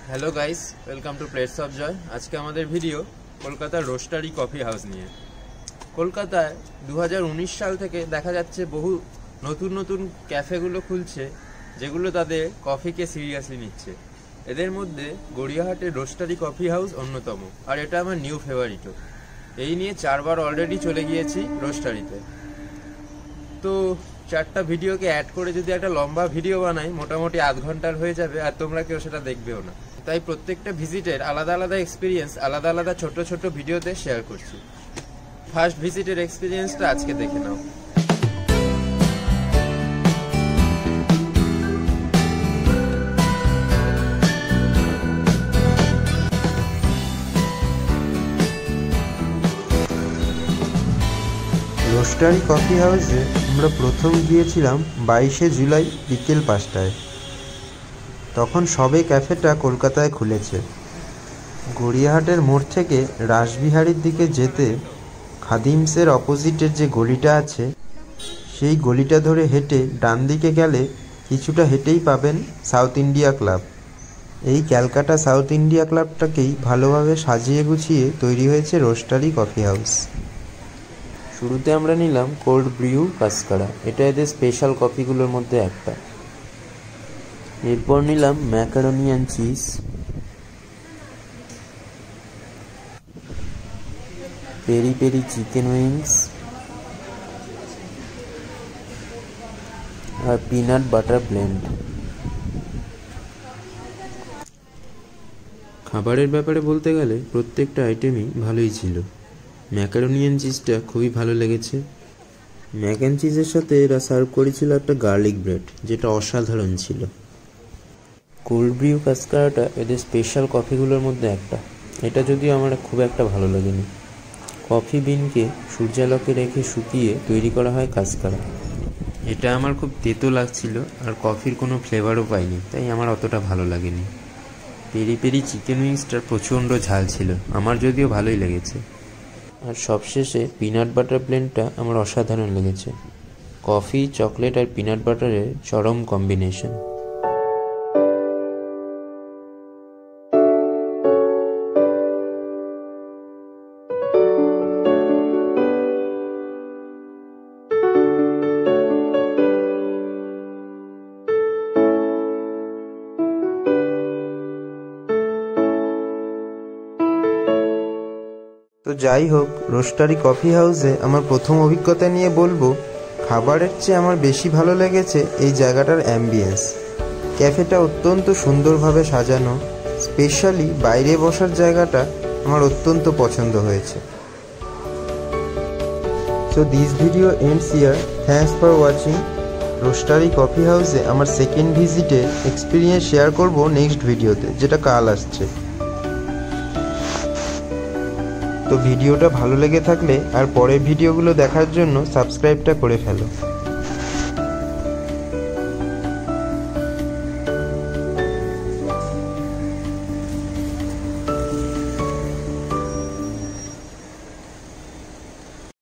Hello guys, welcome to Plates of Joy. আজকে আমাদের video কলকাতার রোস্টারি কফি হাউস নিয়ে। কলকাতায় 2019 সাল থেকে দেখা যাচ্ছে বহু নতুন নতুন ক্যাফেগুলো খুলছে, যেগুলো তাদের কফিকে সিরিয়াসলি নিচ্ছে। এদের মধ্যে গড়িয়াহাটের রোস্টারি কফি হাউস অন্যতম, আর এটা আমার নিউ ফেভারিটও। এই নিয়ে 4 বার অলরেডি চলে গিয়েছি রোস্টারিতে। তো 4টা ভিডিওকে অ্যাড করে যদি একটা লম্বা ভিডিও বানাই, মোটামুটি আধ ঘন্টার হয়ে যাবে, আর তোমরা কেউ সেটা দেখবেও না। তাই প্রত্যেকটা ভিজিটের আলাদা আলাদা এক্সপিরিয়েন্স আলাদা আলাদা ছোট ছোট ভিডিওতে শেয়ার করছি। ফার্স্ট ভিজিটের এক্সপিরিয়েন্সটা আজকে দেখে নাও। রোস্টারি কফি হাউসে আমরা প্রথম গিয়েছিলাম 22শে জুলাই বিকেল 5টায়। তখন সবে ক্যাফেটা কলকাতায় খুলেছে। গড়িয়াহাটের মোড় থেকে রাসবিহারীর দিকে যেতে খাদিমসের অপোজিটের যে গলিটা আছে, সেই গলিটা ধরে হেঁটে ডান দিকে গেলে কিছুটা হেঁটেই পাবেন সাউথ ইন্ডিয়া ক্লাব। এই ক্যালকাটা সাউথ ইন্ডিয়া ক্লাবটাকেই ভালোভাবে সাজিয়ে গুছিয়ে তৈরি হয়েছে রোস্টারি কফি হাউস। শুরুতে আমরা নিলাম কোল্ড ব্রিউ কাস্কারা, এটা এদের স্পেশাল কফিগুলোর মধ্যে একটা। এরপর নিলাম macaroni and cheese, peri peri chicken wings আর পিনাট বাটার ব্লেন্ড। খাবারের ব্যাপারে বলতে গেলে প্রত্যেকটা আইটেমই ভালোই ছিল। ম্যাকারনি অ্যান্ড চিজটা খুবই ভালো লেগেছে। ম্যাক অ্যান্ড চিজের সাথে এরা সার্ভ করেছিল একটা গার্লিক ব্রেড, যেটা অসাধারণ ছিল। কোল্ড ব্রিউ কাস্কারাটা এদের স্পেশাল কফিগুলোর মধ্যে একটা। এটা যদিও আমার খুব একটা ভালো লাগেনি। কফি বিনকে সূর্যালোকে রেখে শুকিয়ে তৈরি করা হয় কাস্কারা। এটা আমার খুব তেতো লাগছিল, আর কফির কোনো ফ্লেভারও পাইনি, তাই আমার অতটা ভালো লাগেনি। পেরি পেরি চিকেন উইংসটার প্রচণ্ড ঝাল ছিল, আমার যদিও ভালোই লেগেছে। আর সবশেষে পিনাট বাটার ব্লেন্ডটা আমার অসাধারণ লেগেছে। কফি, চকলেট আর পিনাট বাটারের চরম কম্বিনেশন। তো যাই হোক, রোস্টারি কফি হাউসে আমার প্রথম অভিজ্ঞতা নিয়ে বলবো, খাবারের চেয়ে আমার বেশি ভালো লেগেছে এই জায়গাটার অ্যাম্বিয়েন্স। ক্যাফেটা অত্যন্ত সুন্দরভাবে সাজানো, স্পেশালি বাইরে বসার জায়গাটা আমার অত্যন্ত পছন্দ হয়েছে। So this video ends here. Thanks for watching. Roastery coffee হাউসে আমার সেকেন্ড ভিজিটে এক্সপিরিয়েন্স শেয়ার করব নেক্সট ভিডিওতে, যেটা কাল আসছে। তো ভিডিওটা ভালো লেগে থাকলে আর পরের ভিডিওগুলো দেখার জন্য সাবস্ক্রাইবটা করে ফেলো।